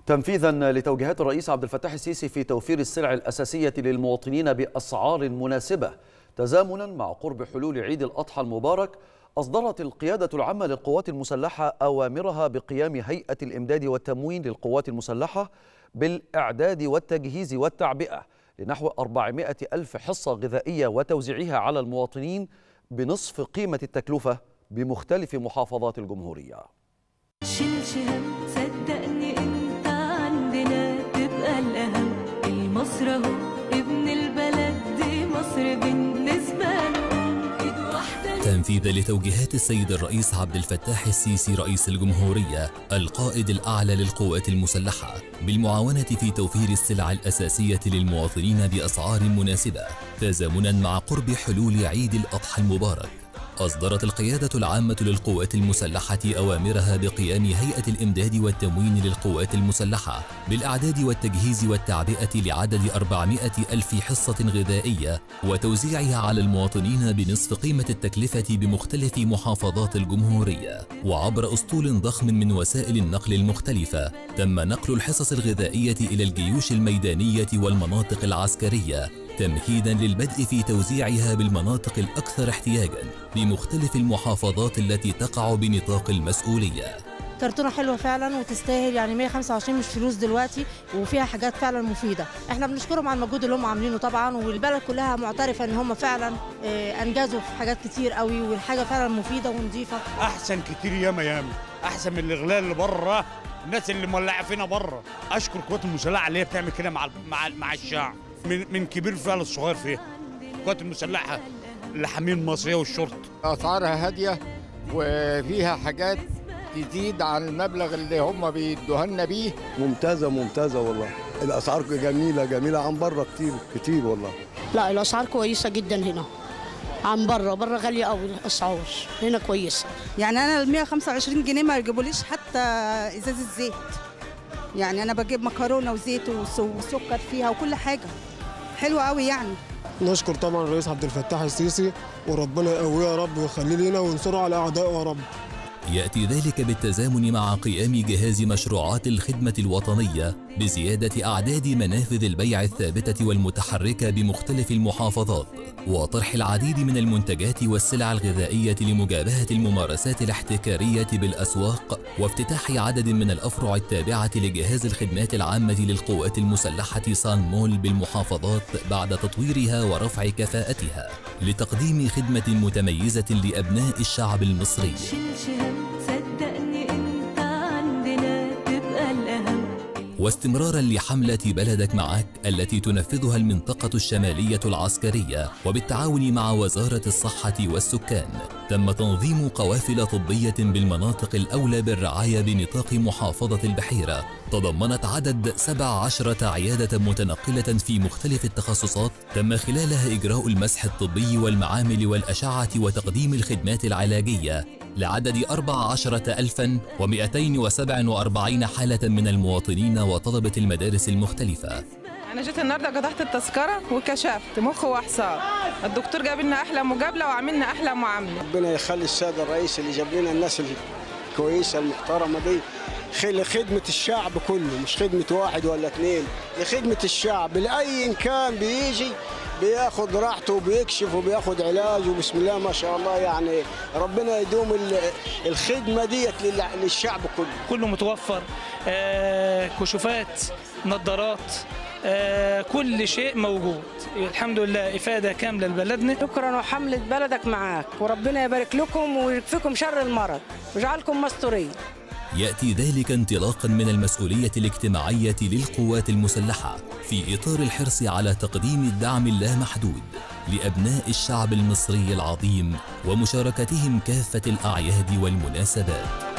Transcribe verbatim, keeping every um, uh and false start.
تنفيذا لتوجيهات الرئيس عبد الفتاح السيسي في توفير السلع الأساسية للمواطنين بأسعار مناسبة تزامنا مع قرب حلول عيد الأضحى المبارك، أصدرت القيادة العامة للقوات المسلحة أوامرها بقيام هيئة الإمداد والتموين للقوات المسلحة بالإعداد والتجهيز والتعبئة لنحو أربعمائة ألف حصة غذائية وتوزيعها على المواطنين بنصف قيمة التكلفة بمختلف محافظات الجمهورية. شيلش هم صدقني انت عندنا تبقى الأهم، المصر اهو ابن البلد دي مصر بالنسبة له ايد واحدة. تنفيذا لتوجيهات السيد الرئيس عبد الفتاح السيسي رئيس الجمهورية القائد الأعلى للقوات المسلحة بالمعاونة في توفير السلع الأساسية للمواطنين بأسعار مناسبة تزامنا مع قرب حلول عيد الأضحى المبارك، أصدرت القيادة العامة للقوات المسلحة أوامرها بقيام هيئة الإمداد والتموين للقوات المسلحة بالإعداد والتجهيز والتعبئة لعدد أربعمائة ألف حصة غذائية وتوزيعها على المواطنين بنصف قيمة التكلفة بمختلف محافظات الجمهورية. وعبر أسطول ضخم من وسائل النقل المختلفة تم نقل الحصص الغذائية إلى الجيوش الميدانية والمناطق العسكرية تمهيدا للبدء في توزيعها بالمناطق الأكثر احتياجا بمختلف المحافظات التي تقع بنطاق المسؤولية. كرتونة حلوة فعلا وتستاهل، يعني مائة وخمسة وعشرين مش فلوس دلوقتي، وفيها حاجات فعلا مفيدة. احنا بنشكرهم على المجهود اللي هم عاملينه طبعا، والبلد كلها معترفة ان هم فعلا انجزوا في حاجات كتير قوي، والحاجة فعلا مفيدة ونظيفة. احسن كتير ياما ياما، احسن من الاغلال اللي بره، الناس اللي مولعه فينا بره. اشكر القوات المسلحة اللي هي بتعمل كده مع مع مع الشعب، من من كبير فيها للصغير فيها. القوات المسلحة لحامين المصرية والشرطة. اسعارها هادية وفيها حاجات تزيد عن المبلغ اللي هم بيدوها لنا بيه. ممتازة ممتازة والله، الأسعار جميلة جميلة عن بره كتير كتير والله. لا الأسعار كويسة جدا هنا عن بره، بره غالية قوي الأسعار، هنا كويسة. يعني أنا ال مائة وخمسة وعشرين جنيه ما يجيبوليش حتى إزازة زيت، يعني أنا بجيب مكرونة وزيت وسكر فيها وكل حاجة حلوة قوي. يعني نشكر طبعا الرئيس عبد الفتاح السيسي، وربنا يقويه يا رب ويخليه لنا وينصره على أعدائه يا رب. يأتي ذلك بالتزامن مع قيام جهاز مشروعات الخدمة الوطنية بزيادة أعداد منافذ البيع الثابتة والمتحركة بمختلف المحافظات، وطرح العديد من المنتجات والسلع الغذائية لمجابهة الممارسات الاحتكارية بالأسواق، وافتتاح عدد من الأفرع التابعة لجهاز الخدمات العامة للقوات المسلحة صان مول بالمحافظات بعد تطويرها ورفع كفاءتها لتقديم خدمة متميزة لأبناء الشعب المصري. واستمرارا لحملة بلدك معك التي تنفذها المنطقة الشمالية العسكرية وبالتعاون مع وزارة الصحة والسكان، تم تنظيم قوافل طبية بالمناطق الأولى بالرعاية بنطاق محافظة البحيرة، تضمنت عدد سبع عشرة عيادة متنقلة في مختلف التخصصات تم خلالها إجراء المسح الطبي والمعامل والأشعة وتقديم الخدمات العلاجية لعدد أربع عشرة ألفا ومئتين وسبعة وأربعين حالة من المواطنين وطلبة المدارس المختلفة. أنا جيت النهارده قطعت التذكرة وكشفت مخ وأعصاب، الدكتور جاب لنا أحلى مقابلة وعملنا أحلى معاملة. ربنا يخلي السيد الرئيس اللي جاب لنا الناس الكويسة المحترمة دي لخدمة الشعب كله، مش خدمة واحد ولا اثنين، لخدمة الشعب. لأي كان بيجي بياخد راحته وبيكشف وبياخد علاج، وبسم الله ما شاء الله، يعني ربنا يدوم الخدمة ديت للشعب كله. كله متوفر، آه كشوفات، نظارات، آه كل شيء موجود. الحمد لله إفادة كاملة لبلدنا. شكرا، وحملة بلدك معاك، وربنا يبارك لكم ويكفيكم شر المرض ويجعلكم مستورين. يأتي ذلك انطلاقا من المسؤولية الاجتماعية للقوات المسلحة في إطار الحرص على تقديم الدعم اللامحدود لأبناء الشعب المصري العظيم ومشاركتهم كافة الأعياد والمناسبات.